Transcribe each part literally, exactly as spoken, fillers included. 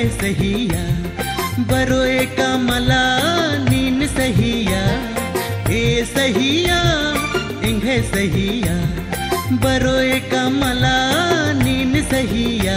सहिया बरोए का मला नीन सहिया ए सहिया इंघे सहिया बरोए का मला नीन सहिया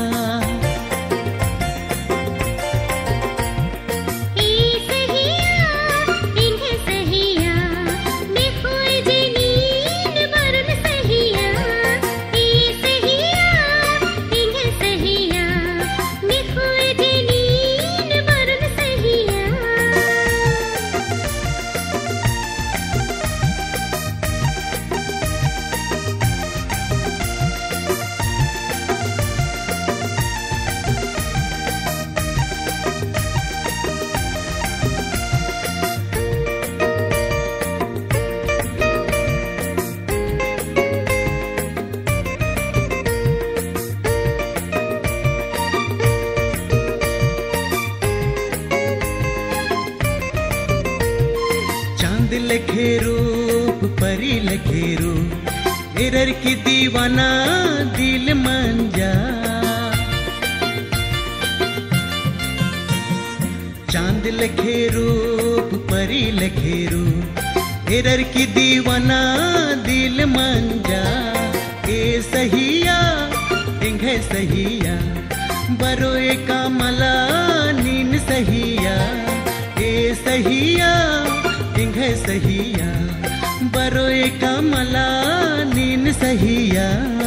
लखे रूप परी लखे रूप एरर की दीवाना दिल मंजा चांद लखे रूप परी लखे रूप एरर की दीवाना दिल मंजा ए सहिया इंघे सहिया बरोए का मला नीन सहिया ए सहिया इंघे सहिया बरोए का मला नीन सहिया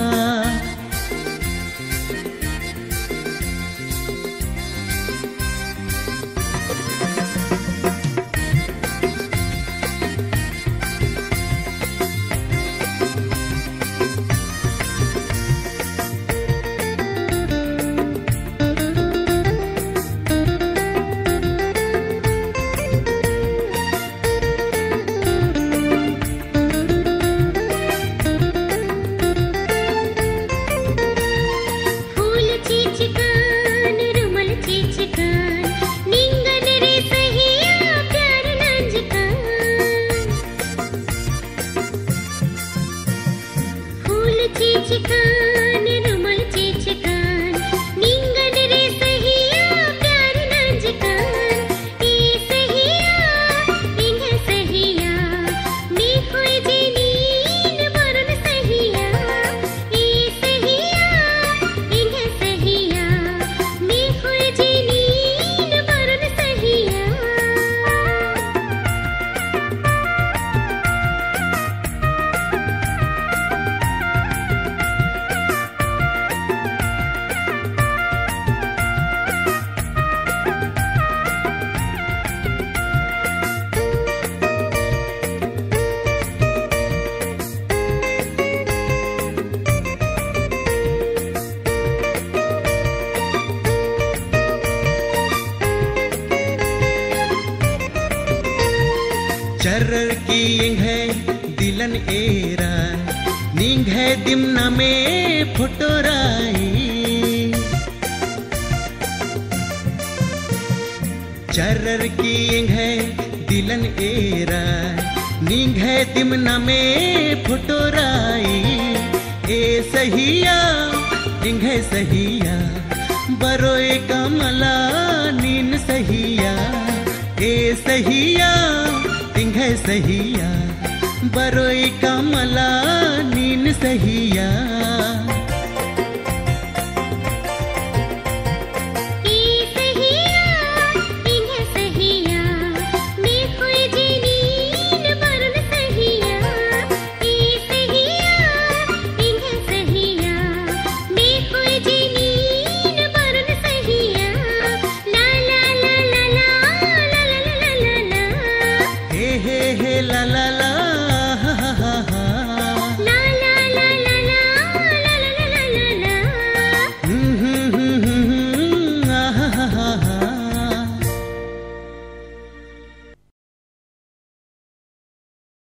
चर्रर की इंघे दिलन एरा निंघे दिमना में फुटोराई चर्रर की इंघे दिलन एरा निंघे दिमना में फुटोराई ए सहिया इंघे सहिया बरोए का मला नीन सहिया ए सहिया इंघे सहिया बरोई का मला नीन सहिया la la la